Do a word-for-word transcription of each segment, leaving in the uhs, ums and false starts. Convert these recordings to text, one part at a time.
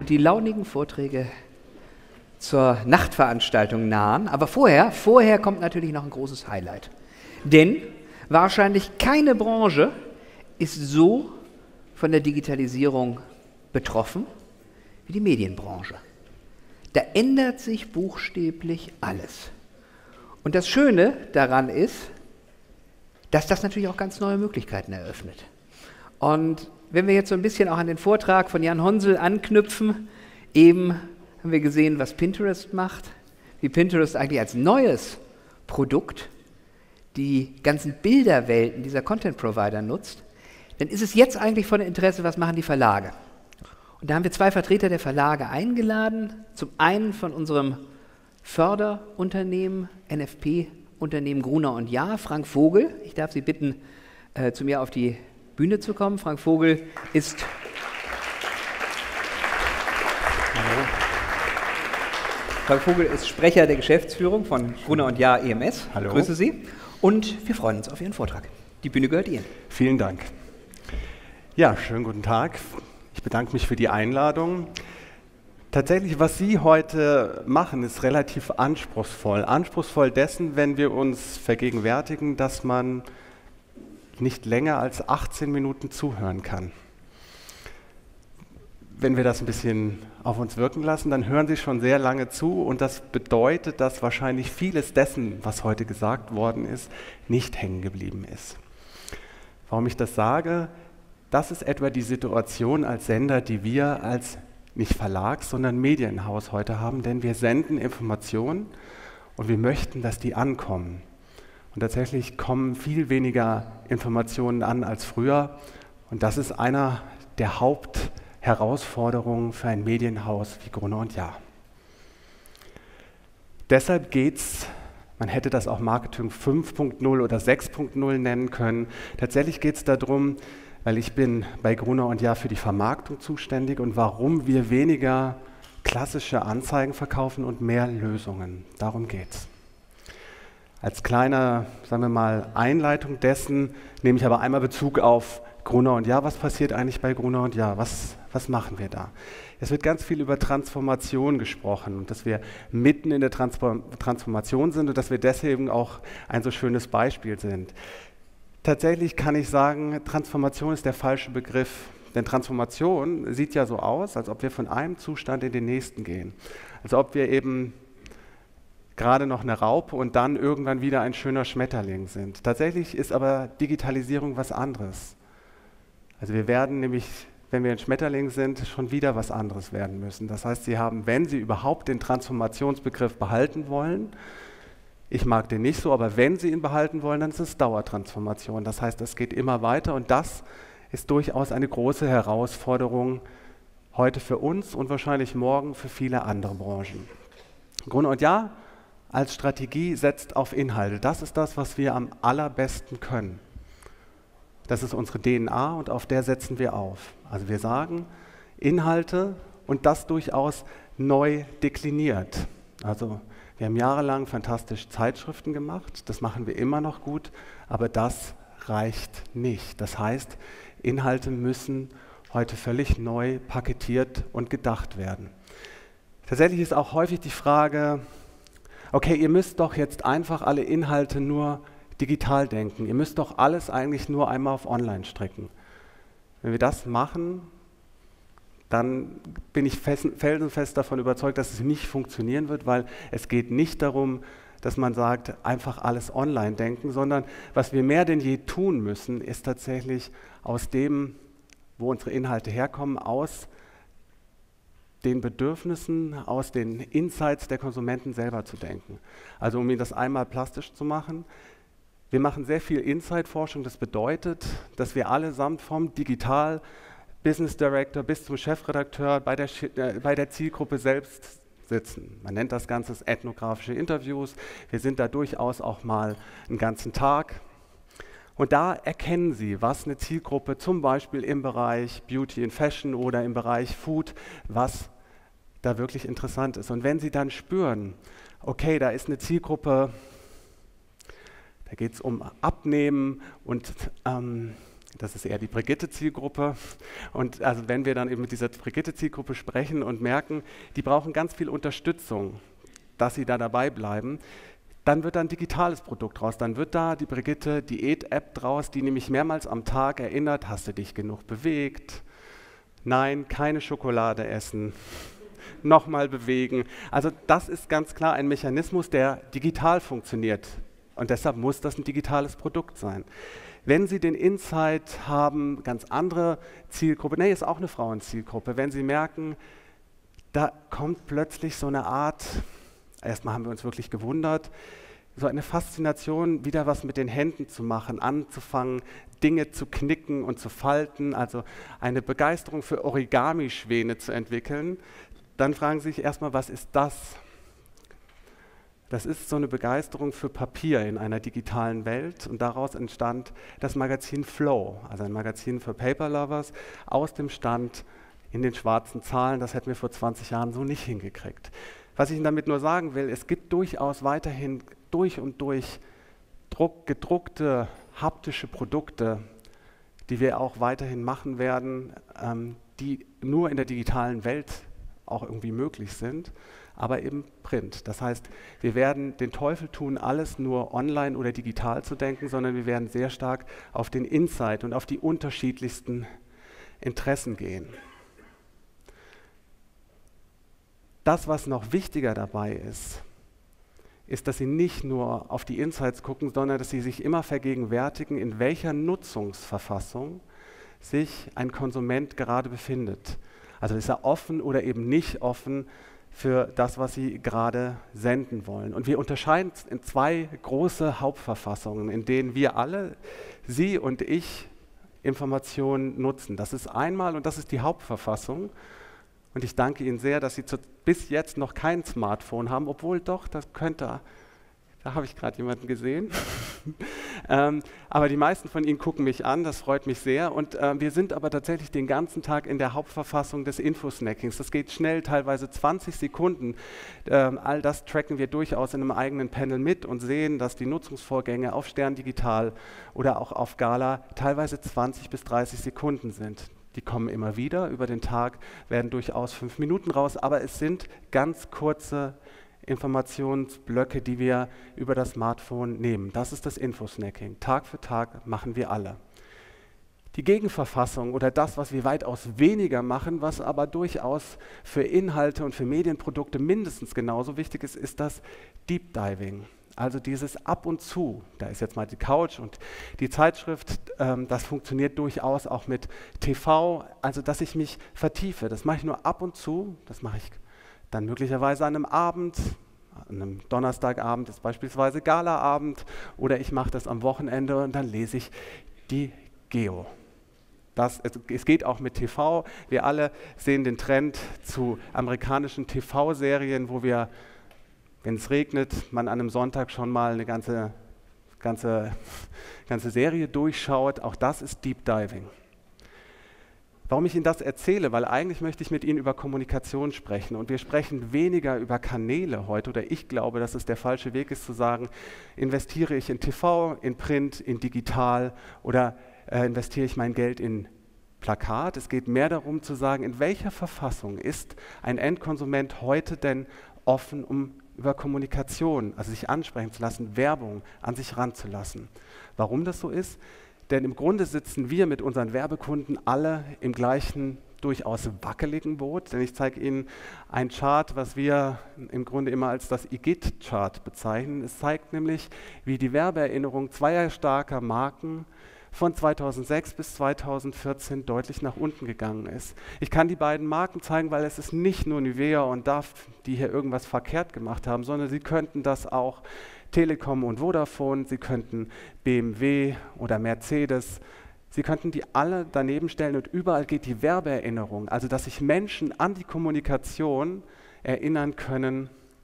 und die launigen Vorträge zur Nachtveranstaltung nahen. Aber vorher, vorher kommt natürlich noch ein großes Highlight. Denn wahrscheinlich keine Branche ist so von der Digitalisierung betroffen wie die Medienbranche. Da ändert sich buchstäblich alles. Und das Schöne daran ist, dass das natürlich auch ganz neue Möglichkeiten eröffnet. Und wenn wir jetzt so ein bisschen auch an den Vortrag von Jan Honsel anknüpfen, eben haben wir gesehen, was Pinterest macht, wie Pinterest eigentlich als neues Produkt die ganzen Bilderwelten dieser Content-Provider nutzt, dann ist es jetzt eigentlich von Interesse, was machen die Verlage. Und da haben wir zwei Vertreter der Verlage eingeladen, zum einen von unserem Förderunternehmen, N F P-Unternehmen Gruner und Jahr, Frank Vogel. Ich darf Sie bitten, äh, zu mir auf die Bühne zu kommen. Frank Vogel ist Hallo. Frank Vogel ist Sprecher der Geschäftsführung von Gruner und Jahr E M S. Hallo. Grüße Sie. Und wir freuen uns auf Ihren Vortrag. Die Bühne gehört Ihnen. Vielen Dank. Ja, schönen guten Tag. Ich bedanke mich für die Einladung. Tatsächlich, was Sie heute machen, ist relativ anspruchsvoll. Anspruchsvoll dessen, wenn wir uns vergegenwärtigen, dass man nicht länger als achtzehn Minuten zuhören kann. Wenn wir das ein bisschen auf uns wirken lassen, dann hören Sie schon sehr lange zu und das bedeutet, dass wahrscheinlich vieles dessen, was heute gesagt worden ist, nicht hängen geblieben ist. Warum ich das sage? Das ist etwa die Situation als Sender, die wir als nicht Verlag, sondern Medienhaus heute haben, denn wir senden Informationen und wir möchten, dass die ankommen. Und tatsächlich kommen viel weniger Informationen an als früher und das ist einer der Hauptherausforderungen für ein Medienhaus wie Gruner und Jahr. Deshalb geht es, man hätte das auch Marketing fünf Punkt null oder sechs Punkt null nennen können, tatsächlich geht es darum, weil ich bin bei Gruner und Jahr für die Vermarktung zuständig und warum wir weniger klassische Anzeigen verkaufen und mehr Lösungen. Darum geht's. Als kleine, sagen wir mal, Einleitung dessen nehme ich aber einmal Bezug auf Gruner und Jahr. Was passiert eigentlich bei Gruner und Jahr? Was, was machen wir da? Es wird ganz viel über Transformation gesprochen und dass wir mitten in der Transform- Transformation sind und dass wir deswegen auch ein so schönes Beispiel sind. Tatsächlich kann ich sagen, Transformation ist der falsche Begriff, denn Transformation sieht ja so aus, als ob wir von einem Zustand in den nächsten gehen. Als ob wir eben gerade noch eine Raupe und dann irgendwann wieder ein schöner Schmetterling sind. Tatsächlich ist aber Digitalisierung was anderes. Also wir werden nämlich, wenn wir ein Schmetterling sind, schon wieder was anderes werden müssen. Das heißt, Sie haben, wenn Sie überhaupt den Transformationsbegriff behalten wollen, ich mag den nicht so, aber wenn Sie ihn behalten wollen, dann ist es Dauertransformation. Das heißt, es geht immer weiter und das ist durchaus eine große Herausforderung heute für uns und wahrscheinlich morgen für viele andere Branchen. Gruner und Jahr als Strategie setzt auf Inhalte. Das ist das, was wir am allerbesten können. Das ist unsere D N A und auf der setzen wir auf. Also wir sagen Inhalte und das durchaus neu dekliniert. Also wir haben jahrelang fantastische Zeitschriften gemacht, das machen wir immer noch gut, aber das reicht nicht. Das heißt, Inhalte müssen heute völlig neu paketiert und gedacht werden. Tatsächlich ist auch häufig die Frage, okay, ihr müsst doch jetzt einfach alle Inhalte nur digital denken, ihr müsst doch alles eigentlich nur einmal auf online strecken. Wenn wir das machen, dann bin ich fest, felsenfest davon überzeugt, dass es nicht funktionieren wird, weil es geht nicht darum, dass man sagt, einfach alles online denken, sondern was wir mehr denn je tun müssen, ist tatsächlich aus dem, wo unsere Inhalte herkommen, aus den Bedürfnissen, aus den Insights der Konsumenten selber zu denken. Also um Ihnen das einmal plastisch zu machen, wir machen sehr viel Insight-Forschung, das bedeutet, dass wir allesamt vom Digital Business Director bis zum Chefredakteur bei der, äh, bei der Zielgruppe selbst sitzen. Man nennt das Ganze ethnografische Interviews. Wir sind da durchaus auch mal einen ganzen Tag. Und da erkennen Sie, was eine Zielgruppe zum Beispiel im Bereich Beauty and Fashion oder im Bereich Food, was da wirklich interessant ist. Und wenn Sie dann spüren, okay, da ist eine Zielgruppe, da geht es um Abnehmen und ähm, Das ist eher die Brigitte-Zielgruppe. Und also wenn wir dann eben mit dieser Brigitte-Zielgruppe sprechen und merken, die brauchen ganz viel Unterstützung, dass sie da dabei bleiben, dann wird da ein digitales Produkt draus. Dann wird da die Brigitte-Diät-App draus, die nämlich mehrmals am Tag erinnert, hast du dich genug bewegt? Nein, keine Schokolade essen. Nochmal bewegen. Also das ist ganz klar ein Mechanismus, der digital funktioniert. Und deshalb muss das ein digitales Produkt sein. Wenn Sie den Insight haben, ganz andere Zielgruppe, nee, ist auch eine Frauenzielgruppe, wenn Sie merken, da kommt plötzlich so eine Art, erstmal haben wir uns wirklich gewundert, so eine Faszination, wieder was mit den Händen zu machen, anzufangen, Dinge zu knicken und zu falten, also eine Begeisterung für Origami-Schwäne zu entwickeln, dann fragen Sie sich erstmal, was ist das? Das ist so eine Begeisterung für Papier in einer digitalen Welt und daraus entstand das Magazin Flow, also ein Magazin für Paper Lovers aus dem Stand in den schwarzen Zahlen. Das hätten wir vor zwanzig Jahren so nicht hingekriegt. Was ich Ihnen damit nur sagen will, es gibt durchaus weiterhin durch und durch Druck, gedruckte, haptische Produkte, die wir auch weiterhin machen werden, ähm, die nur in der digitalen Welt auch irgendwie möglich sind, aber eben Print. Das heißt, wir werden den Teufel tun, alles nur online oder digital zu denken, sondern wir werden sehr stark auf den Insight und auf die unterschiedlichsten Interessen gehen. Das, was noch wichtiger dabei ist, ist, dass Sie nicht nur auf die Insights gucken, sondern dass Sie sich immer vergegenwärtigen, in welcher Nutzungsverfassung sich ein Konsument gerade befindet. Also ist er offen oder eben nicht offen für das, was Sie gerade senden wollen. Und wir unterscheiden in zwei große Hauptverfassungen, in denen wir alle, Sie und ich, Informationen nutzen. Das ist einmal, und das ist die Hauptverfassung, und ich danke Ihnen sehr, dass Sie zu, bis jetzt noch kein Smartphone haben, obwohl doch, das könnte, da habe ich gerade jemanden gesehen. ähm, aber die meisten von Ihnen gucken mich an, das freut mich sehr. Und äh, wir sind aber tatsächlich den ganzen Tag in der Hauptverfassung des Infosnackings. Das geht schnell, teilweise zwanzig Sekunden. Ähm, all das tracken wir durchaus in einem eigenen Panel mit und sehen, dass die Nutzungsvorgänge auf Stern Digital oder auch auf Gala teilweise zwanzig bis dreißig Sekunden sind. Die kommen immer wieder, über den Tag werden durchaus fünf Minuten raus, aber es sind ganz kurze Informationsblöcke, die wir über das Smartphone nehmen. Das ist das Infosnacking. Tag für Tag machen wir alle. Die Gegenverfassung oder das, was wir weitaus weniger machen, was aber durchaus für Inhalte und für Medienprodukte mindestens genauso wichtig ist, ist das Deep Diving. Also dieses ab und zu, da ist jetzt mal die Couch und die Zeitschrift, ähm, das funktioniert durchaus auch mit T V, also dass ich mich vertiefe. Das mache ich nur ab und zu, das mache ich dann möglicherweise an einem Abend, an einem Donnerstagabend ist beispielsweise Galaabend, oder ich mache das am Wochenende und dann lese ich die Geo. Das, es, es geht auch mit T V. Wir alle sehen den Trend zu amerikanischen T V-Serien, wo wir, wenn es regnet, man an einem Sonntag schon mal eine ganze, ganze, ganze Serie durchschaut. Auch das ist Deep Diving. Warum ich Ihnen das erzähle? Weil eigentlich möchte ich mit Ihnen über Kommunikation sprechen. Und wir sprechen weniger über Kanäle heute. Oder ich glaube, dass es der falsche Weg ist zu sagen, investiere ich in T V, in Print, in Digital oder äh, investiere ich mein Geld in Plakat. Es geht mehr darum zu sagen, in welcher Verfassung ist ein Endkonsument heute denn offen, um über Kommunikation, also sich ansprechen zu lassen, Werbung an sich ranzulassen. Warum das so ist? Denn im Grunde sitzen wir mit unseren Werbekunden alle im gleichen, durchaus wackeligen Boot. Denn ich zeige Ihnen ein Chart, was wir im Grunde immer als das I G I T-Chart bezeichnen. Es zeigt nämlich, wie die Werbeerinnerung zweier starker Marken von zweitausendsechs bis zweitausendvierzehn deutlich nach unten gegangen ist. Ich kann die beiden Marken zeigen, weil es ist nicht nur Nivea und D A F, die hier irgendwas verkehrt gemacht haben, sondern sie könnten das auch Telekom und Vodafone, sie könnten B M W oder Mercedes, sie könnten die alle daneben stellen und überall geht die Werbeerinnerung, also dass sich Menschen an die Kommunikation erinnern können,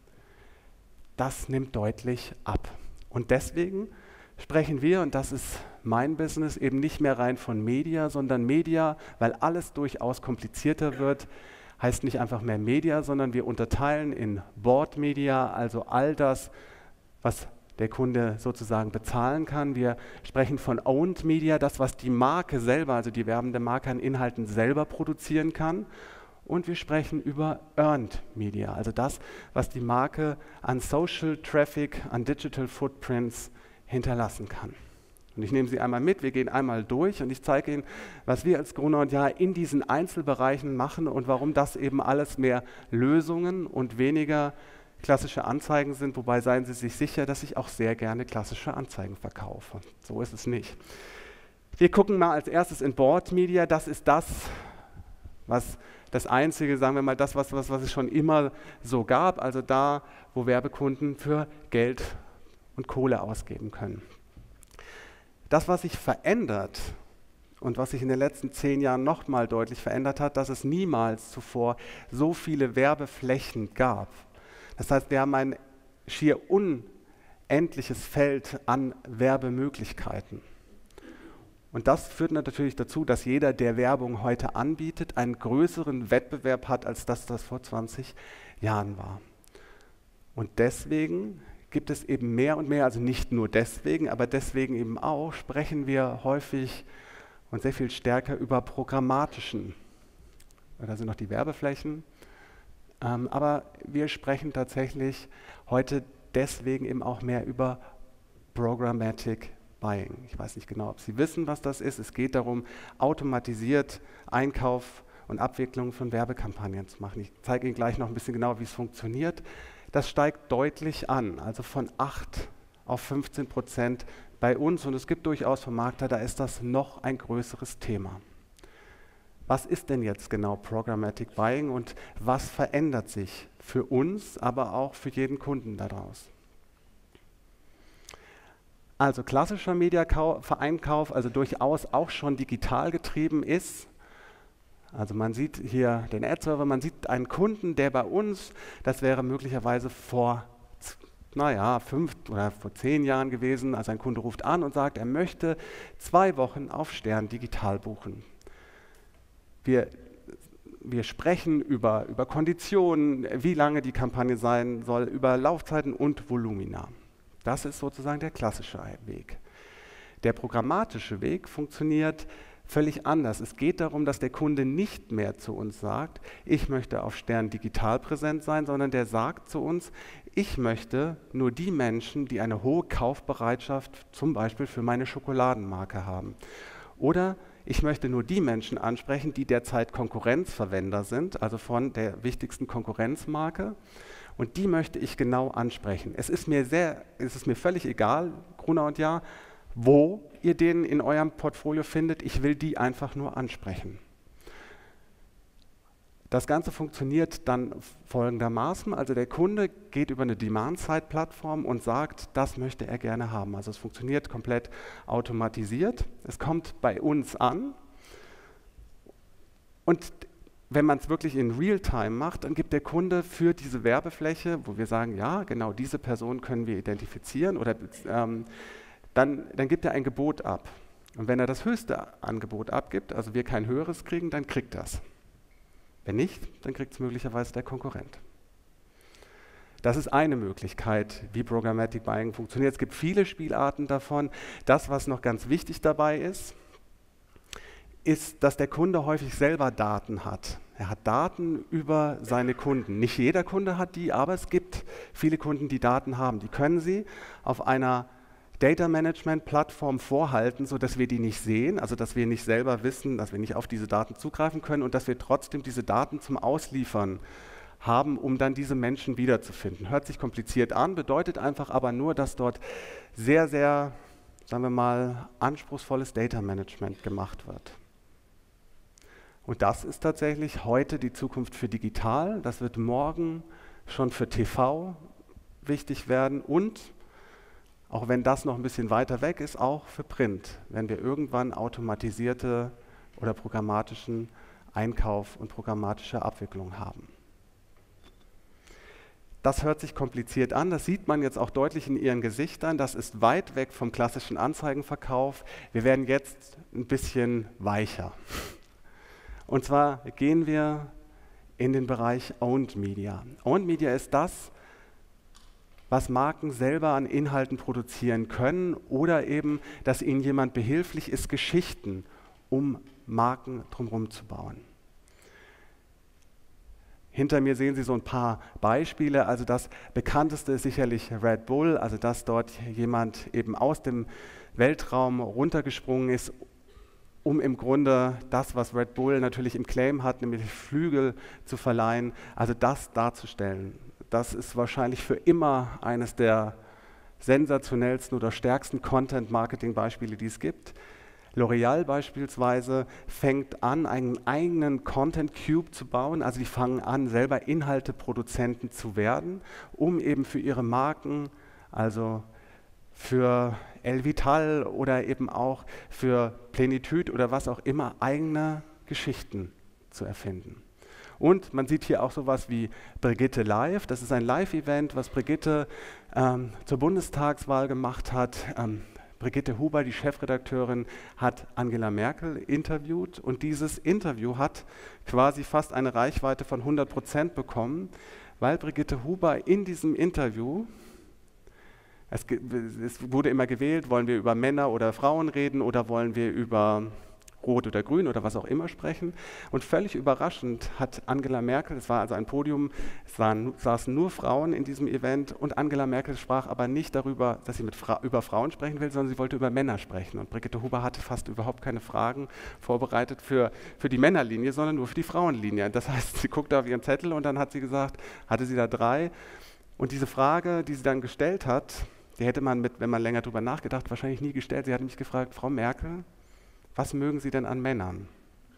das nimmt deutlich ab. Und deswegen sprechen wir, und das ist mein Business, eben nicht mehr rein von Media, sondern Media, weil alles durchaus komplizierter wird, heißt nicht einfach mehr Media, sondern wir unterteilen in Board Media, also all das, was der Kunde sozusagen bezahlen kann. Wir sprechen von Owned Media, das, was die Marke selber, also die werbende Marke an Inhalten selber produzieren kann. Und wir sprechen über Earned Media, also das, was die Marke an Social Traffic, an Digital Footprints hinterlassen kann. Und ich nehme Sie einmal mit, wir gehen einmal durch und ich zeige Ihnen, was wir als Gruner und Jahr in diesen Einzelbereichen machen und warum das eben alles mehr Lösungen und weniger klassische Anzeigen sind, wobei seien Sie sich sicher, dass ich auch sehr gerne klassische Anzeigen verkaufe. So ist es nicht. Wir gucken mal als erstes in Bought Media. Das ist das, was das Einzige, sagen wir mal, das, was, was, was es schon immer so gab, also da, wo Werbekunden für Geld und Kohle ausgeben können. Das, was sich verändert und was sich in den letzten zehn Jahren nochmal deutlich verändert hat, dass es niemals zuvor so viele Werbeflächen gab. Das heißt, wir haben ein schier unendliches Feld an Werbemöglichkeiten. Und das führt natürlich dazu, dass jeder, der Werbung heute anbietet, einen größeren Wettbewerb hat, als das das vor zwanzig Jahren war. Und deswegen gibt es eben mehr und mehr, also nicht nur deswegen, aber deswegen eben auch, sprechen wir häufig und sehr viel stärker über programmatischen. Da sind noch die Werbeflächen. Ähm, aber wir sprechen tatsächlich heute deswegen eben auch mehr über Programmatic Buying. Ich weiß nicht genau, ob Sie wissen, was das ist. Es geht darum, automatisiert Einkauf und Abwicklung von Werbekampagnen zu machen. Ich zeige Ihnen gleich noch ein bisschen genauer, wie es funktioniert. Das steigt deutlich an, also von acht auf fünfzehn Prozent bei uns. Und es gibt durchaus Vermarkter, da ist das noch ein größeres Thema. Was ist denn jetzt genau Programmatic Buying und was verändert sich für uns, aber auch für jeden Kunden daraus? Also klassischer Mediaeinkauf, also durchaus auch schon digital getrieben ist. Also man sieht hier den Ad-Server, man sieht einen Kunden, der bei uns, das wäre möglicherweise vor, naja, fünf oder vor zehn Jahren gewesen, also ein Kunde ruft an und sagt, er möchte zwei Wochen auf Stern digital buchen. Wir, wir sprechen über, über Konditionen, wie lange die Kampagne sein soll, über Laufzeiten und Volumina. Das ist sozusagen der klassische Weg. Der programmatische Weg funktioniert völlig anders. Es geht darum, dass der Kunde nicht mehr zu uns sagt, ich möchte auf Stern digital präsent sein, sondern der sagt zu uns, ich möchte nur die Menschen, die eine hohe Kaufbereitschaft zum Beispiel für meine Schokoladenmarke haben. Oder ich möchte nur die Menschen ansprechen, die derzeit Konkurrenzverwender sind, also von der wichtigsten Konkurrenzmarke. Und die möchte ich genau ansprechen. Es ist mir sehr, es ist mir völlig egal, Gruner und Jahr, wo ihr den in eurem Portfolio findet. Ich will die einfach nur ansprechen. Das Ganze funktioniert dann folgendermaßen. Also der Kunde geht über eine Demand-Side-Plattform und sagt, das möchte er gerne haben. Also es funktioniert komplett automatisiert. Es kommt bei uns an. Und wenn man es wirklich in Realtime macht, dann gibt der Kunde für diese Werbefläche, wo wir sagen, ja, genau diese Person können wir identifizieren, oder ähm, dann, dann gibt er ein Gebot ab. Und wenn er das höchste Angebot abgibt, also wir kein höheres kriegen, dann kriegt er es. Wenn nicht, dann kriegt es möglicherweise der Konkurrent. Das ist eine Möglichkeit, wie Programmatic Buying funktioniert. Es gibt viele Spielarten davon. Das, was noch ganz wichtig dabei ist, ist, dass der Kunde häufig selber Daten hat. Er hat Daten über seine Kunden. Nicht jeder Kunde hat die, aber es gibt viele Kunden, die Daten haben. Die können Sie auf einer Data Management Plattform vorhalten, sodass wir die nicht sehen, also dass wir nicht selber wissen, dass wir nicht auf diese Daten zugreifen können und dass wir trotzdem diese Daten zum Ausliefern haben, um dann diese Menschen wiederzufinden. Hört sich kompliziert an, bedeutet einfach aber nur, dass dort sehr, sehr, sagen wir mal, anspruchsvolles Data Management gemacht wird. Und das ist tatsächlich heute die Zukunft für digital. Das wird morgen schon für T V wichtig werden und, auch wenn das noch ein bisschen weiter weg ist, auch für Print, wenn wir irgendwann automatisierte oder programmatischen Einkauf und programmatische Abwicklung haben. Das hört sich kompliziert an, das sieht man jetzt auch deutlich in Ihren Gesichtern, das ist weit weg vom klassischen Anzeigenverkauf. Wir werden jetzt ein bisschen weicher. Und zwar gehen wir in den Bereich Owned Media. Owned Media ist das, was Marken selber an Inhalten produzieren können oder eben, dass ihnen jemand behilflich ist, Geschichten um Marken drumherum zu bauen. Hinter mir sehen Sie so ein paar Beispiele. Also das bekannteste ist sicherlich Red Bull, also dass dort jemand eben aus dem Weltraum runtergesprungen ist, um im Grunde das, was Red Bull natürlich im Claim hat, nämlich Flügel zu verleihen, also das darzustellen. Das ist wahrscheinlich für immer eines der sensationellsten oder stärksten Content-Marketing-Beispiele, die es gibt. L'Oreal beispielsweise fängt an, einen eigenen Content Cube zu bauen, also die fangen an, selber Inhalteproduzenten zu werden, um eben für ihre Marken, also für Elvital oder eben auch für Plenitude oder was auch immer, eigene Geschichten zu erfinden. Und man sieht hier auch sowas wie Brigitte Live. Das ist ein Live-Event, was Brigitte ähm, zur Bundestagswahl gemacht hat. Ähm, Brigitte Huber, die Chefredakteurin, hat Angela Merkel interviewt und dieses Interview hat quasi fast eine Reichweite von hundert Prozent bekommen, weil Brigitte Huber in diesem Interview, es, es wurde immer gewählt, wollen wir über Männer oder Frauen reden oder wollen wir über Rot oder Grün oder was auch immer sprechen. Und völlig überraschend hat Angela Merkel, es war also ein Podium, es waren, saßen nur Frauen in diesem Event und Angela Merkel sprach aber nicht darüber, dass sie mit Fra- über Frauen sprechen will, sondern sie wollte über Männer sprechen. Und Brigitte Huber hatte fast überhaupt keine Fragen vorbereitet für, für die Männerlinie, sondern nur für die Frauenlinie. Das heißt, sie guckte auf ihren Zettel und dann hat sie gesagt, hatte sie da drei. Und diese Frage, die sie dann gestellt hat, die hätte man, mit, wenn man länger drüber nachgedacht, wahrscheinlich nie gestellt. Sie hat mich gefragt, Frau Merkel, was mögen Sie denn an Männern?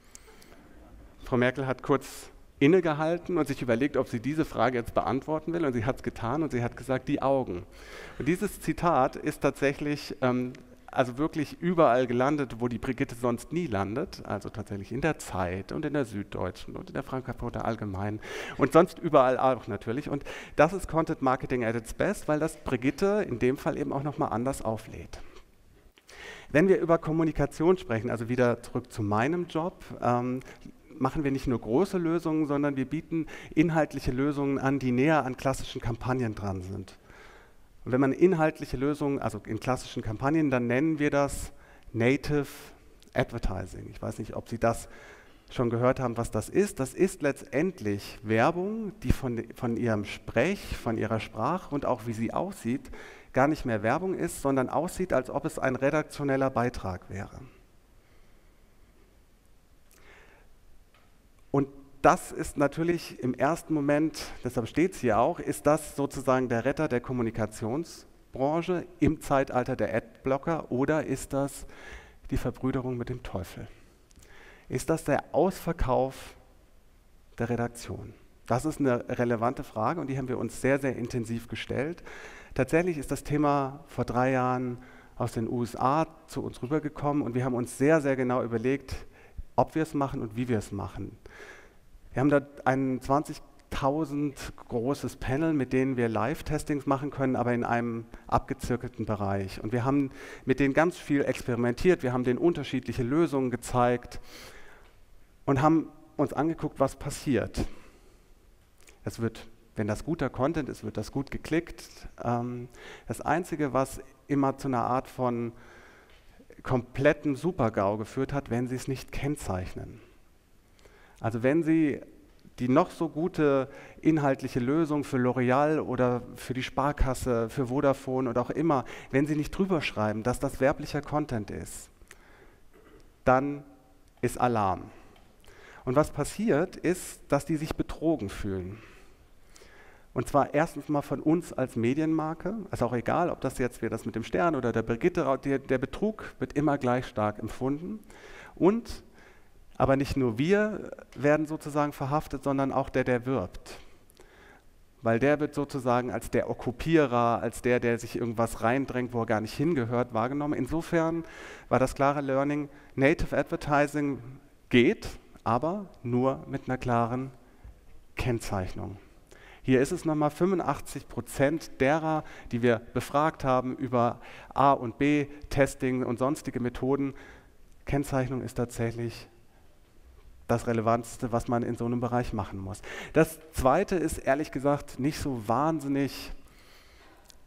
Frau Merkel hat kurz innegehalten und sich überlegt, ob sie diese Frage jetzt beantworten will. Und sie hat es getan und sie hat gesagt, die Augen. Und dieses Zitat ist tatsächlich ähm, also wirklich überall gelandet, wo die Brigitte sonst nie landet. Also tatsächlich in der Zeit und in der Süddeutschen und in der Frankfurter Allgemeinen und sonst überall auch natürlich. Und das ist Content Marketing at its best, weil das Brigitte in dem Fall eben auch nochmal anders auflädt. Wenn wir über Kommunikation sprechen, also wieder zurück zu meinem Job, ähm, machen wir nicht nur große Lösungen, sondern wir bieten inhaltliche Lösungen an, die näher an klassischen Kampagnen dran sind. Und wenn man inhaltliche Lösungen, also in klassischen Kampagnen, dann nennen wir das Native Advertising. Ich weiß nicht, ob Sie das schon gehört haben, was das ist. Das ist letztendlich Werbung, die von, von Ihrem Sprech, von Ihrer Sprache und auch wie sie aussieht, gar nicht mehr Werbung ist, sondern aussieht, als ob es ein redaktioneller Beitrag wäre. Und das ist natürlich im ersten Moment, deshalb steht es hier auch, ist das sozusagen der Retter der Kommunikationsbranche im Zeitalter der Adblocker oder ist das die Verbrüderung mit dem Teufel? Ist das der Ausverkauf der Redaktion? Das ist eine relevante Frage und die haben wir uns sehr, sehr intensiv gestellt. Tatsächlich ist das Thema vor drei Jahren aus den U S A zu uns rübergekommen und wir haben uns sehr, sehr genau überlegt, ob wir es machen und wie wir es machen. Wir haben da ein zwanzigtausend großes Panel, mit denen wir Live-Testings machen können, aber in einem abgezirkelten Bereich. Und wir haben mit denen ganz viel experimentiert, wir haben denen unterschiedliche Lösungen gezeigt und haben uns angeguckt, was passiert. Es wird, wenn das guter Content ist, wird das gut geklickt. Ähm, das Einzige, was immer zu einer Art von kompletten Super-GAU geführt hat, wenn Sie es nicht kennzeichnen. Also wenn Sie die noch so gute inhaltliche Lösung für L'Oreal oder für die Sparkasse, für Vodafone oder auch immer, wenn Sie nicht drüber schreiben, dass das werblicher Content ist, dann ist Alarm. Und was passiert, ist, dass die sich betrogen fühlen. Und zwar erstens mal von uns als Medienmarke, also auch egal, ob das jetzt wir das mit dem Stern oder der Brigitte, der, der Betrug wird immer gleich stark empfunden. Und, aber nicht nur wir werden sozusagen verhaftet, sondern auch der, der wirbt. Weil der wird sozusagen als der Okkupierer, als der, der sich irgendwas reindrängt, wo er gar nicht hingehört, wahrgenommen. Insofern war das klare Learning, Native Advertising geht, aber nur mit einer klaren Kennzeichnung. Hier ist es nochmal fünfundachtzig Prozent derer, die wir befragt haben über A- und B-Testing und sonstige Methoden. Kennzeichnung ist tatsächlich das Relevanteste, was man in so einem Bereich machen muss. Das Zweite ist ehrlich gesagt nicht so wahnsinnig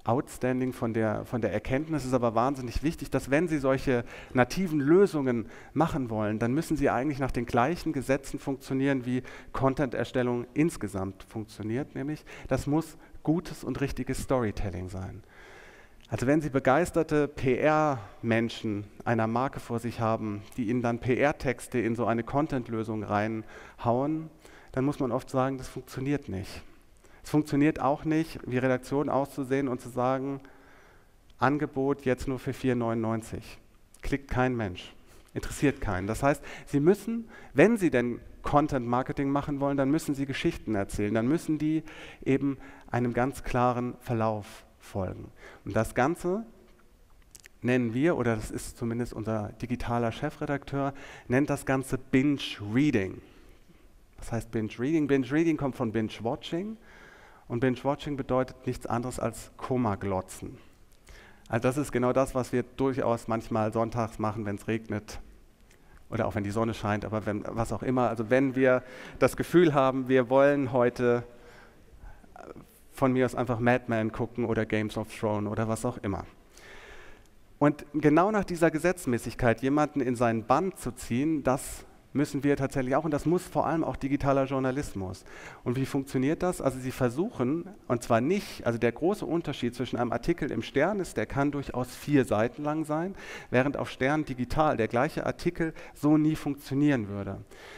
outstanding von der, von der Erkenntnis, ist aber wahnsinnig wichtig, dass wenn Sie solche nativen Lösungen machen wollen, dann müssen sie eigentlich nach den gleichen Gesetzen funktionieren, wie Content-Erstellung insgesamt funktioniert, nämlich das muss gutes und richtiges Storytelling sein. Also wenn Sie begeisterte P R-Menschen einer Marke vor sich haben, die Ihnen dann P R-Texte in so eine Content-Lösung reinhauen, dann muss man oft sagen, das funktioniert nicht. Es funktioniert auch nicht, wie Redaktion auszusehen und zu sagen, Angebot jetzt nur für vier neunundneunzig. Klickt kein Mensch, interessiert keinen. Das heißt, Sie müssen, wenn Sie denn Content-Marketing machen wollen, dann müssen Sie Geschichten erzählen, dann müssen die eben einem ganz klaren Verlauf folgen. Und das Ganze nennen wir, oder das ist zumindest unser digitaler Chefredakteur, nennt das Ganze Binge-Reading. Was heißt Binge-Reading? Binge-Reading kommt von Binge-Watching und Binge-Watching bedeutet nichts anderes als Koma-Glotzen. Also das ist genau das, was wir durchaus manchmal sonntags machen, wenn es regnet oder auch wenn die Sonne scheint, aber wenn, was auch immer. Also wenn wir das Gefühl haben, wir wollen heute von mir aus einfach Mad Men gucken oder Games of Thrones oder was auch immer. Und genau nach dieser Gesetzmäßigkeit, jemanden in seinen Bann zu ziehen, das müssen wir tatsächlich auch, und das muss vor allem auch digitaler Journalismus. Und wie funktioniert das? Also Sie versuchen, und zwar nicht, also der große Unterschied zwischen einem Artikel im Stern ist, der kann durchaus vier Seiten lang sein, während auf Stern digital der gleiche Artikel so nie funktionieren würde.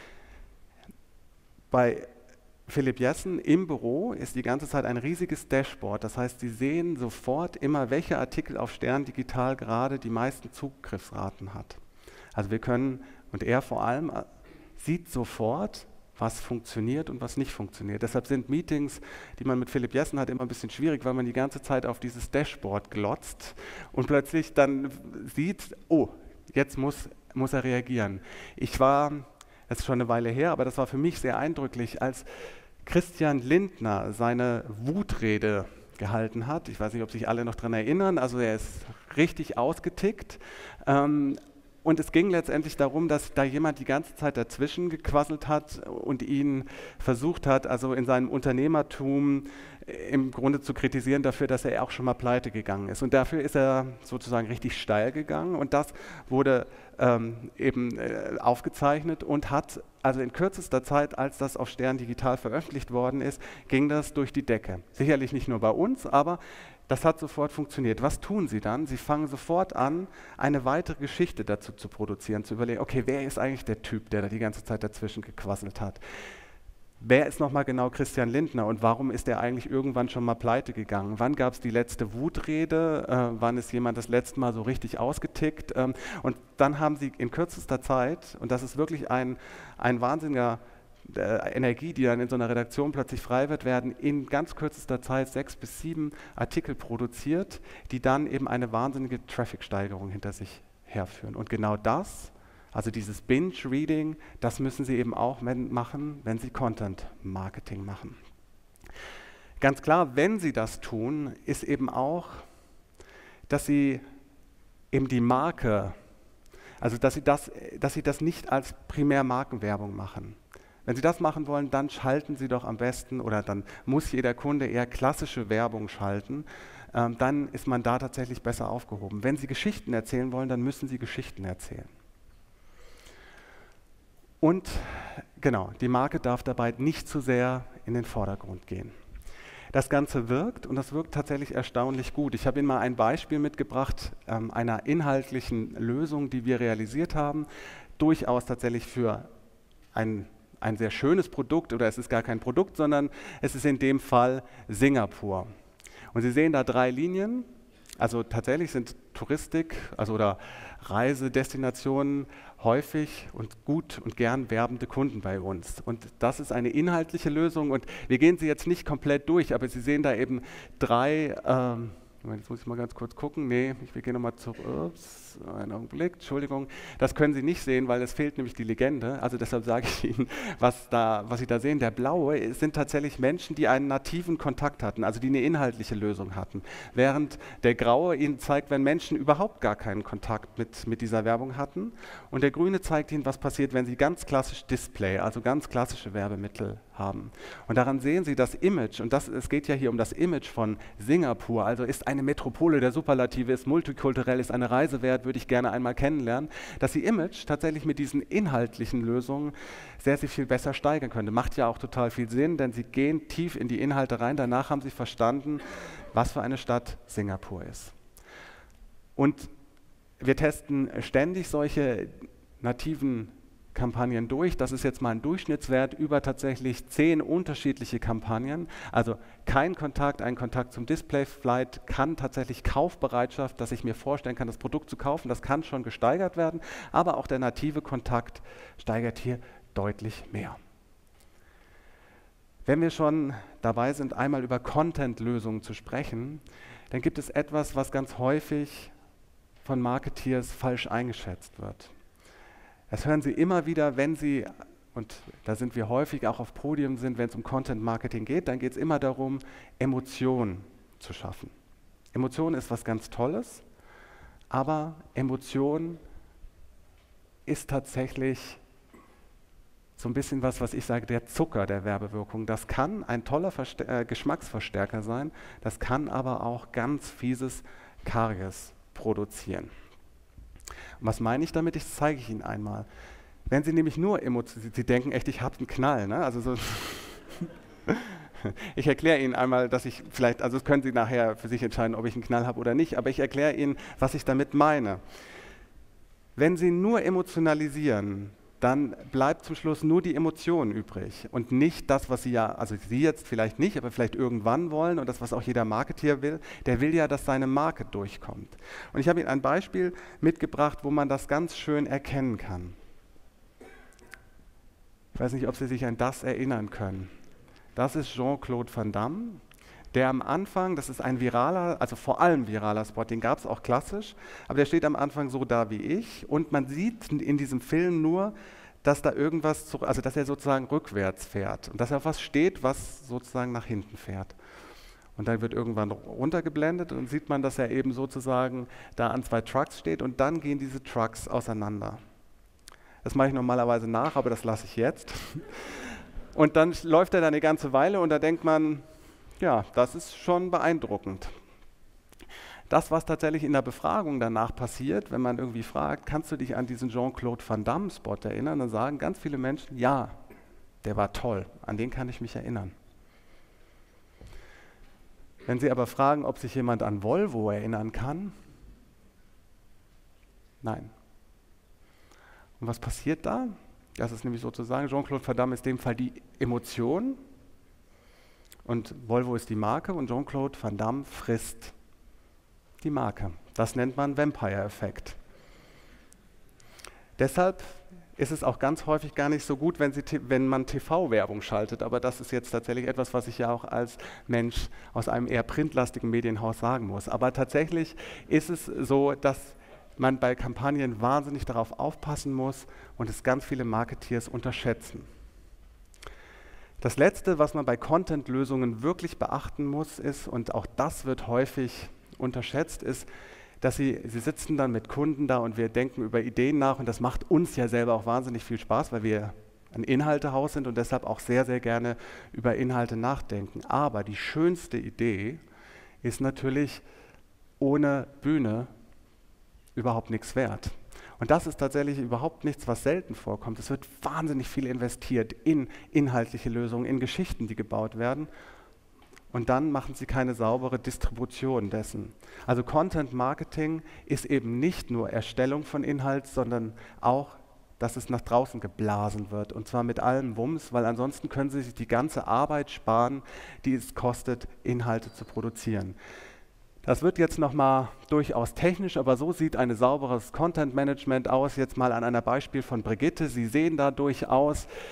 Bei Philipp Jessen im Büro ist die ganze Zeit ein riesiges Dashboard. Das heißt, Sie sehen sofort immer, welcher Artikel auf Stern digital gerade die meisten Zugriffsraten hat. Also wir können, und er vor allem, sieht sofort, was funktioniert und was nicht funktioniert. Deshalb sind Meetings, die man mit Philipp Jessen hat, immer ein bisschen schwierig, weil man die ganze Zeit auf dieses Dashboard glotzt und plötzlich dann sieht, oh, jetzt muss, muss er reagieren. Ich war, das ist schon eine Weile her, aber das war für mich sehr eindrücklich, als Christian Lindner seine Wutrede gehalten hat. Ich weiß nicht, ob sich alle noch daran erinnern, also er ist richtig ausgetickt. Ähm, Und es ging letztendlich darum, dass da jemand die ganze Zeit dazwischen gequasselt hat und ihn versucht hat, also in seinem Unternehmertum im Grunde zu kritisieren dafür, dass er auch schon mal pleite gegangen ist. Und dafür ist er sozusagen richtig steil gegangen und das wurde ähm, eben äh, aufgezeichnet und hat, also in kürzester Zeit, als das auf Stern digital veröffentlicht worden ist, ging das durch die Decke. Sicherlich nicht nur bei uns, aber das hat sofort funktioniert. Was tun Sie dann? Sie fangen sofort an, eine weitere Geschichte dazu zu produzieren, zu überlegen, okay, wer ist eigentlich der Typ, der da die ganze Zeit dazwischen gequasselt hat? Wer ist nochmal genau Christian Lindner und warum ist er eigentlich irgendwann schon mal pleite gegangen? Wann gab es die letzte Wutrede? Äh, wann ist jemand das letzte Mal so richtig ausgetickt? Ähm, und dann haben Sie in kürzester Zeit, und das ist wirklich ein, ein wahnsinniger Äh, Energie, die dann in so einer Redaktion plötzlich frei wird, werden in ganz kürzester Zeit sechs bis sieben Artikel produziert, die dann eben eine wahnsinnige Traffic-Steigerung hinter sich herführen. Und genau das, also dieses Binge-Reading, das müssen Sie eben auch machen, wenn Sie Content-Marketing machen. Ganz klar, wenn Sie das tun, ist eben auch, dass Sie eben die Marke, also dass Sie das, dass Sie das nicht als primär Markenwerbung machen. Wenn Sie das machen wollen, dann schalten Sie doch am besten, oder dann muss jeder Kunde eher klassische Werbung schalten, ähm, dann ist man da tatsächlich besser aufgehoben. Wenn Sie Geschichten erzählen wollen, dann müssen Sie Geschichten erzählen. Und genau, die Marke darf dabei nicht zu sehr in den Vordergrund gehen. Das Ganze wirkt und das wirkt tatsächlich erstaunlich gut. Ich habe Ihnen mal ein Beispiel mitgebracht ähm, einer inhaltlichen Lösung, die wir realisiert haben, durchaus tatsächlich für ein ein sehr schönes Produkt, oder es ist gar kein Produkt, sondern es ist in dem Fall Singapur. Und Sie sehen da drei Linien, also tatsächlich sind Touristik, also oder Reisedestinationen häufig und gut und gern werbende Kunden bei uns. Und das ist eine inhaltliche Lösung und wir gehen sie jetzt nicht komplett durch, aber Sie sehen da eben drei, ähm, jetzt muss ich mal ganz kurz gucken, nee, ich, wir gehen nochmal zurück, ups. kurz einen Augenblick, Entschuldigung, das können Sie nicht sehen, weil es fehlt nämlich die Legende, also deshalb sage ich Ihnen, was, da, was Sie da sehen. Der blaue sind tatsächlich Menschen, die einen nativen Kontakt hatten, also die eine inhaltliche Lösung hatten, während der graue Ihnen zeigt, wenn Menschen überhaupt gar keinen Kontakt mit, mit dieser Werbung hatten, und der grüne zeigt Ihnen, was passiert, wenn Sie ganz klassisch Display, also ganz klassische Werbemittel haben. Und daran sehen Sie das Image, und das, es geht ja hier um das Image von Singapur, also ist eine Metropole, der Superlative ist multikulturell, ist eine Reise wert, würde ich gerne einmal kennenlernen, dass Sie Image tatsächlich mit diesen inhaltlichen Lösungen sehr, sehr viel besser steigern könnte. Macht ja auch total viel Sinn, denn Sie gehen tief in die Inhalte rein, danach haben Sie verstanden, was für eine Stadt Singapur ist. Und wir testen ständig solche nativen Kampagnen durch. Das ist jetzt mal ein Durchschnittswert über tatsächlich zehn unterschiedliche Kampagnen. Also kein Kontakt, ein Kontakt zum Display, vielleicht kann tatsächlich Kaufbereitschaft, dass ich mir vorstellen kann, das Produkt zu kaufen, das kann schon gesteigert werden, aber auch der native Kontakt steigert hier deutlich mehr. Wenn wir schon dabei sind, einmal über Content-Lösungen zu sprechen, dann gibt es etwas, was ganz häufig von Marketeers falsch eingeschätzt wird. Das hören Sie immer wieder, wenn Sie, und da sind wir häufig auch auf Podium sind, wenn es um Content-Marketing geht, dann geht es immer darum, Emotionen zu schaffen. Emotion ist was ganz Tolles, aber Emotion ist tatsächlich so ein bisschen was, was ich sage, der Zucker der Werbewirkung. Das kann ein toller Verste- äh, Geschmacksverstärker sein, das kann aber auch ganz fieses Karies produzieren. Und was meine ich damit? Das zeige ich Ihnen einmal. Wenn Sie nämlich nur Emotionen, Sie denken echt, ich habe einen Knall, ne? Also so ich erkläre Ihnen einmal, dass ich vielleicht, also das können Sie nachher für sich entscheiden, ob ich einen Knall habe oder nicht, aber ich erkläre Ihnen, was ich damit meine. Wenn Sie nur emotionalisieren, dann bleibt zum Schluss nur die Emotion übrig und nicht das, was Sie ja, also Sie jetzt vielleicht nicht, aber vielleicht irgendwann wollen, und das, was auch jeder Marketeer will, der will ja, dass seine Marke durchkommt. Und ich habe Ihnen ein Beispiel mitgebracht, wo man das ganz schön erkennen kann. Ich weiß nicht, ob Sie sich an das erinnern können. Das ist Jean-Claude Van Damme, der am Anfang, das ist ein viraler, also vor allem viraler Spot, den gab es auch klassisch, aber der steht am Anfang so da wie ich, und man sieht in diesem Film nur, dass da irgendwas, zu, also dass er sozusagen rückwärts fährt und dass er auf was steht, was sozusagen nach hinten fährt. Und dann wird irgendwann runtergeblendet und sieht man, dass er eben sozusagen da an zwei Trucks steht, und dann gehen diese Trucks auseinander. Das mache ich normalerweise nach, aber das lasse ich jetzt. Und dann läuft er da eine ganze Weile und da denkt man, ja, das ist schon beeindruckend. Das, was tatsächlich in der Befragung danach passiert, wenn man irgendwie fragt, kannst du dich an diesen Jean-Claude Van Damme-Spot erinnern, dann sagen ganz viele Menschen, ja, der war toll, an den kann ich mich erinnern. Wenn Sie aber fragen, ob sich jemand an Volvo erinnern kann, nein. Und was passiert da? Das ist nämlich sozusagen, Jean-Claude Van Damme ist in dem Fall die Emotion, und Volvo ist die Marke, und Jean-Claude Van Damme frisst die Marke. Das nennt man Vampire-Effekt. Deshalb ist es auch ganz häufig gar nicht so gut, wenn, Sie, wenn man T V-Werbung schaltet. Aber das ist jetzt tatsächlich etwas, was ich ja auch als Mensch aus einem eher printlastigen Medienhaus sagen muss. Aber tatsächlich ist es so, dass man bei Kampagnen wahnsinnig darauf aufpassen muss und es ganz viele Marketeers unterschätzen. Das Letzte, was man bei Content-Lösungen wirklich beachten muss, ist, und auch das wird häufig unterschätzt, ist, dass sie, sie sitzen dann mit Kunden da und wir denken über Ideen nach, und das macht uns ja selber auch wahnsinnig viel Spaß, weil wir ein Inhaltehaus sind und deshalb auch sehr, sehr gerne über Inhalte nachdenken. Aber die schönste Idee ist natürlich ohne Bühne überhaupt nichts wert. Und das ist tatsächlich überhaupt nichts, was selten vorkommt. Es wird wahnsinnig viel investiert in inhaltliche Lösungen, in Geschichten, die gebaut werden. Und dann machen sie keine saubere Distribution dessen. Also Content Marketing ist eben nicht nur Erstellung von Inhalt, sondern auch, dass es nach draußen geblasen wird. Und zwar mit allem Wumms, weil ansonsten können sie sich die ganze Arbeit sparen, die es kostet, Inhalte zu produzieren. Das wird jetzt nochmal durchaus technisch, aber so sieht ein sauberes Content Management aus. Jetzt mal an einem Beispiel von Brigitte. Sie sehen da durchaus,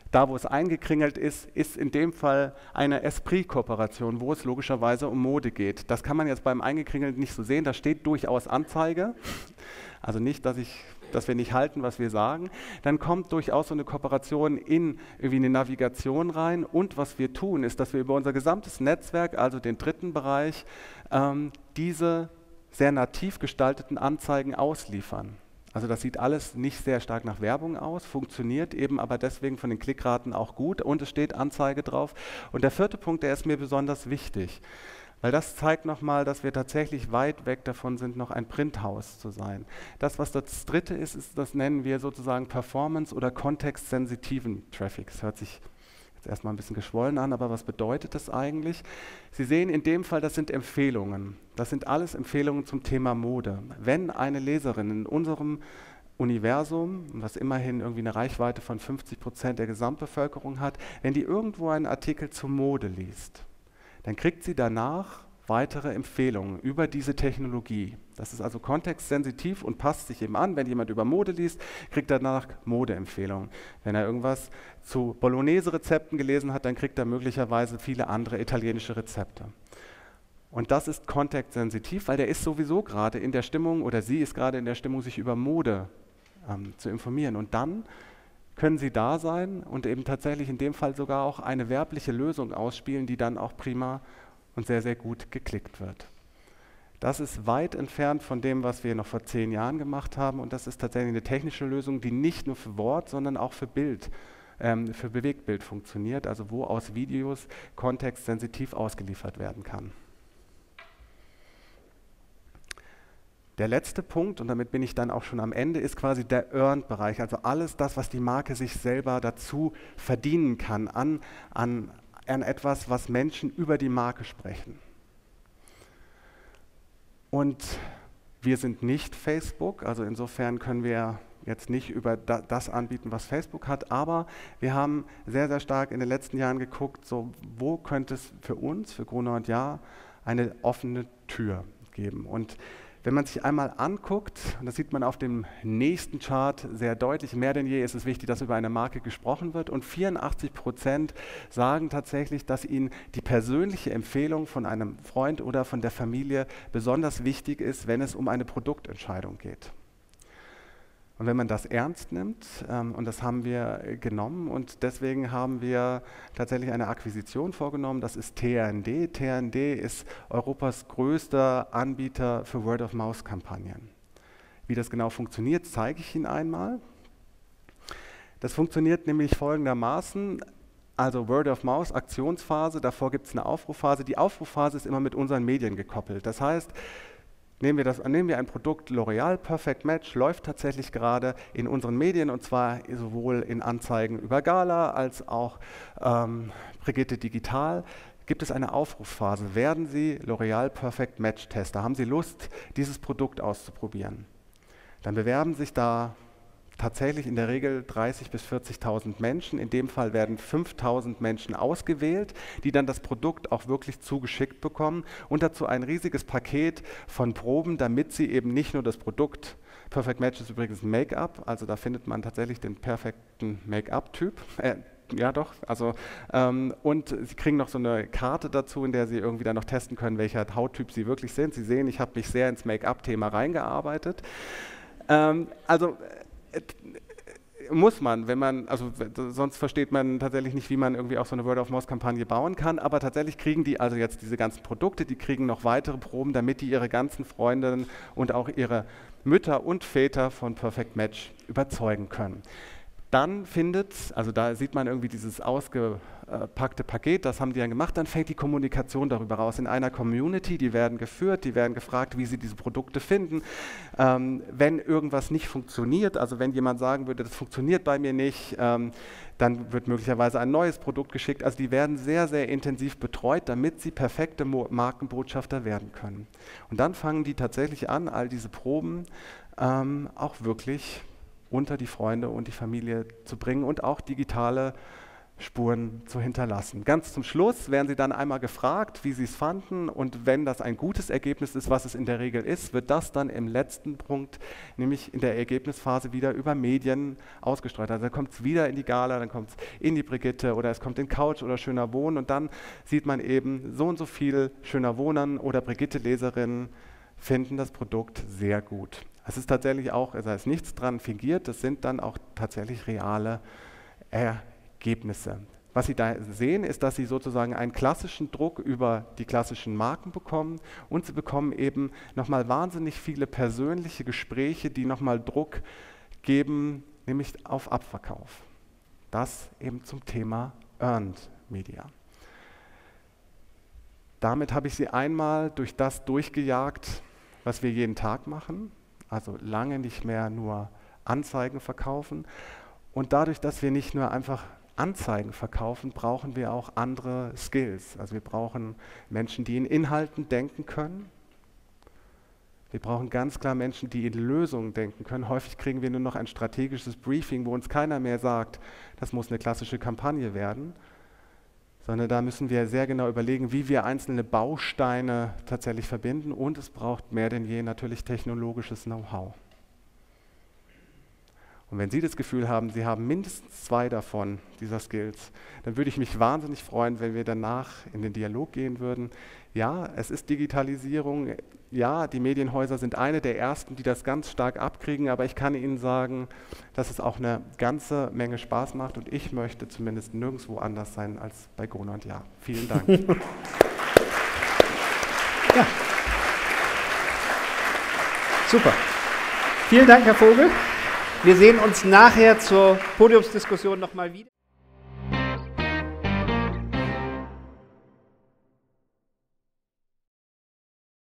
Da, wo es eingekringelt ist, ist in dem Fall eine Esprit-Kooperation, wo es logischerweise um Mode geht. Das kann man jetzt beim Eingekringelten nicht so sehen, da steht durchaus Anzeige. Also nicht, dass, ich, dass wir nicht halten, was wir sagen. Dann kommt durchaus so eine Kooperation in irgendwie eine Navigation rein. Und was wir tun, ist, dass wir über unser gesamtes Netzwerk, also den dritten Bereich, ähm, diese sehr nativ gestalteten Anzeigen ausliefern. Also das sieht alles nicht sehr stark nach Werbung aus, funktioniert eben aber deswegen von den Klickraten auch gut und es steht Anzeige drauf. Und der vierte Punkt, der ist mir besonders wichtig, weil das zeigt nochmal, dass wir tatsächlich weit weg davon sind, noch ein Printhaus zu sein. Das, was das dritte ist, ist, das nennen wir sozusagen Performance- oder kontextsensitiven Traffic. Das hört sich jetzt erstmal ein bisschen geschwollen an, aber was bedeutet das eigentlich? Sie sehen in dem Fall, das sind Empfehlungen. Das sind alles Empfehlungen zum Thema Mode. Wenn eine Leserin in unserem Universum, was immerhin irgendwie eine Reichweite von fünfzig Prozent der Gesamtbevölkerung hat, wenn die irgendwo einen Artikel zur Mode liest, dann kriegt sie danach weitere Empfehlungen über diese Technologie. Das ist also kontextsensitiv und passt sich eben an. Wenn jemand über Mode liest, kriegt er danach Modeempfehlungen. Wenn er irgendwas zu Bolognese-Rezepten gelesen hat, dann kriegt er möglicherweise viele andere italienische Rezepte. Und das ist kontextsensitiv, weil der ist sowieso gerade in der Stimmung oder sie ist gerade in der Stimmung, sich über Mode ähm, zu informieren. Und dann können Sie da sein und eben tatsächlich in dem Fall sogar auch eine werbliche Lösung ausspielen, die dann auch prima und sehr, sehr gut geklickt wird. Das ist weit entfernt von dem, was wir noch vor zehn Jahren gemacht haben und das ist tatsächlich eine technische Lösung, die nicht nur für Wort, sondern auch für Bild, ähm, für Bewegtbild funktioniert, also wo aus Videos kontextsensitiv ausgeliefert werden kann. Der letzte Punkt, und damit bin ich dann auch schon am Ende, ist quasi der Earned-Bereich, also alles das, was die Marke sich selber dazu verdienen kann, an, an, an etwas, was Menschen über die Marke sprechen. Und wir sind nicht Facebook, also insofern können wir jetzt nicht über da, das anbieten, was Facebook hat, aber wir haben sehr, sehr stark in den letzten Jahren geguckt, so, wo könnte es für uns, für Gruner und Jahr, eine offene Tür geben. Und wenn man sich einmal anguckt, und das sieht man auf dem nächsten Chart sehr deutlich, mehr denn je ist es wichtig, dass über eine Marke gesprochen wird und vierundachtzig Prozent sagen tatsächlich, dass ihnen die persönliche Empfehlung von einem Freund oder von der Familie besonders wichtig ist, wenn es um eine Produktentscheidung geht. Und wenn man das ernst nimmt, ähm, und das haben wir genommen und deswegen haben wir tatsächlich eine Akquisition vorgenommen, das ist T R N D. T R N D ist Europas größter Anbieter für Word-of-Mouth-Kampagnen. Wie das genau funktioniert, zeige ich Ihnen einmal. Das funktioniert nämlich folgendermaßen. Also Word-of-Mouth, Aktionsphase, davor gibt es eine Aufrufphase. Die Aufrufphase ist immer mit unseren Medien gekoppelt. Das heißt, Nehmen wir, das, nehmen wir ein Produkt, L'Oreal Perfect Match, läuft tatsächlich gerade in unseren Medien und zwar sowohl in Anzeigen über Gala als auch ähm, Brigitte Digital. Gibt es eine Aufrufphase? Werden Sie L'Oreal Perfect Match Tester? Haben Sie Lust, dieses Produkt auszuprobieren? Dann bewerben sich da tatsächlich in der Regel dreißigtausend bis vierzigtausend Menschen. In dem Fall werden fünftausend Menschen ausgewählt, die dann das Produkt auch wirklich zugeschickt bekommen und dazu ein riesiges Paket von Proben, damit sie eben nicht nur das Produkt, Perfect Match ist übrigens Make-up, also da findet man tatsächlich den perfekten Make-up-Typ, äh, ja doch, also ähm, und Sie kriegen noch so eine Karte dazu, in der Sie irgendwie dann noch testen können, welcher Hauttyp Sie wirklich sind. Sie sehen, ich habe mich sehr ins Make-up-Thema reingearbeitet. Ähm, also muss man, wenn man, also sonst versteht man tatsächlich nicht, wie man irgendwie auch so eine Word-of-Mouth-Kampagne bauen kann, aber tatsächlich kriegen die also jetzt diese ganzen Produkte, die kriegen noch weitere Proben, damit die ihre ganzen Freundinnen und auch ihre Mütter und Väter von Perfect Match überzeugen können. Dann findet, also da sieht man irgendwie dieses ausgepackte Paket, das haben die dann gemacht, dann fängt die Kommunikation darüber raus. In einer Community, die werden geführt, die werden gefragt, wie sie diese Produkte finden. Ähm, wenn irgendwas nicht funktioniert, also wenn jemand sagen würde, das funktioniert bei mir nicht, ähm, dann wird möglicherweise ein neues Produkt geschickt. Also die werden sehr, sehr intensiv betreut, damit sie perfekte Mo- Markenbotschafter werden können. Und dann fangen die tatsächlich an, all diese Proben ähm, auch wirklich unter die Freunde und die Familie zu bringen und auch digitale Spuren zu hinterlassen. Ganz zum Schluss werden Sie dann einmal gefragt, wie Sie es fanden, und wenn das ein gutes Ergebnis ist, was es in der Regel ist, wird das dann im letzten Punkt, nämlich in der Ergebnisphase, wieder über Medien ausgestreut. Also dann kommt es wieder in die Gala, dann kommt es in die Brigitte oder es kommt in Couch oder Schöner Wohnen, und dann sieht man eben, so und so viel Schöner Wohnern oder Brigitte-Leserinnen finden das Produkt sehr gut. Es ist tatsächlich auch, da ist nichts dran fingiert, das sind dann auch tatsächlich reale Ergebnisse. Ergebnisse. Was Sie da sehen, ist, dass Sie sozusagen einen klassischen Druck über die klassischen Marken bekommen, und Sie bekommen eben nochmal wahnsinnig viele persönliche Gespräche, die nochmal Druck geben, nämlich auf Abverkauf. Das eben zum Thema Earned Media. Damit habe ich Sie einmal durch das durchgejagt, was wir jeden Tag machen, also lange nicht mehr nur Anzeigen verkaufen. Und dadurch, dass wir nicht nur einfach Anzeigen verkaufen, brauchen wir auch andere Skills. Also wir brauchen Menschen, die in Inhalten denken können. Wir brauchen ganz klar Menschen, die in Lösungen denken können. Häufig kriegen wir nur noch ein strategisches Briefing, wo uns keiner mehr sagt, das muss eine klassische Kampagne werden, sondern da müssen wir sehr genau überlegen, wie wir einzelne Bausteine tatsächlich verbinden, und es braucht mehr denn je natürlich technologisches Know-how. Und wenn Sie das Gefühl haben, Sie haben mindestens zwei davon, dieser Skills, dann würde ich mich wahnsinnig freuen, wenn wir danach in den Dialog gehen würden. Ja, es ist Digitalisierung. Ja, die Medienhäuser sind eine der ersten, die das ganz stark abkriegen, aber ich kann Ihnen sagen, dass es auch eine ganze Menge Spaß macht, und ich möchte zumindest nirgendwo anders sein als bei Gruner und Jahr. Vielen Dank. Ja. Super. Vielen Dank, Herr Vogel. Wir sehen uns nachher zur Podiumsdiskussion nochmal wieder.